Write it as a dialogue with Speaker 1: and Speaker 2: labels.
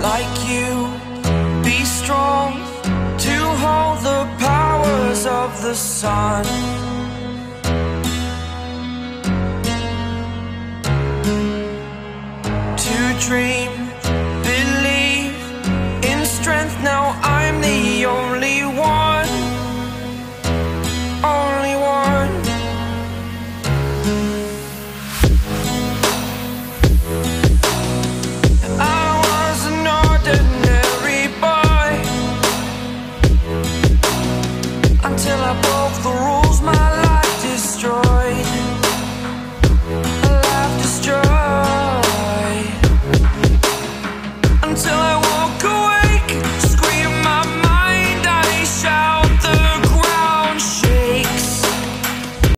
Speaker 1: like you. Be strong to hold the powers of the sun. To dream